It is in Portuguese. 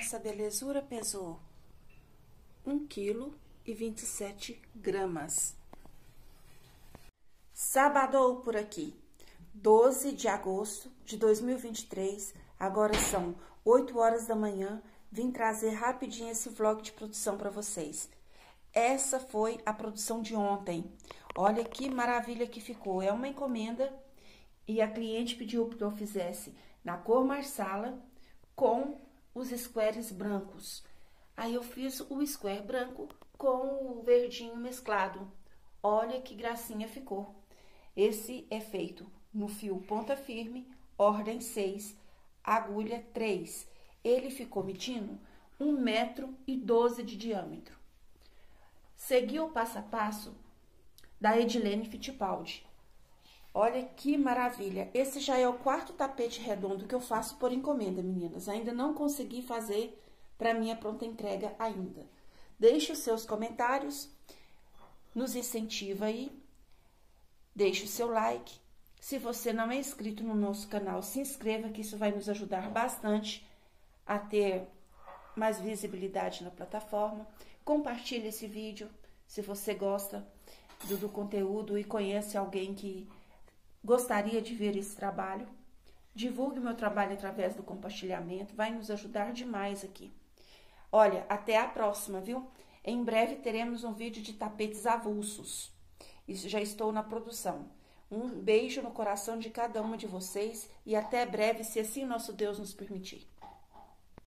essa belezura pesou 1,27 kg. Sabadou por aqui, 12 de agosto de 2023, agora são 8 horas da manhã, vim trazer rapidinho esse vlog de produção para vocês. Essa foi a produção de ontem, olha que maravilha que ficou, é uma encomenda e a cliente pediu que eu fizesse na cor marsala com os squares brancos. Aí eu fiz o square branco com o verdinho mesclado, olha que gracinha ficou. Esse é feito no fio ponta firme, ordem 6, agulha 3. Ele ficou medindo 1,12 m de diâmetro. Segui o passo a passo da Edilene Fittipaldi. Olha que maravilha. Esse já é o 4º tapete redondo que eu faço por encomenda, meninas. Ainda não consegui fazer para minha pronta entrega ainda. Deixe os seus comentários, nos incentiva aí. Deixe o seu like. Se você não é inscrito no nosso canal, se inscreva, que isso vai nos ajudar bastante a ter mais visibilidade na plataforma. Compartilhe esse vídeo se você gosta do conteúdo e conhece alguém que gostaria de ver esse trabalho. Divulgue o meu trabalho através do compartilhamento, vai nos ajudar demais aqui. Olha, até a próxima, viu? Em breve teremos um vídeo de tapetes avulsos. Isso, já estou na produção. Um beijo no coração de cada uma de vocês e até breve, se assim nosso Deus nos permitir.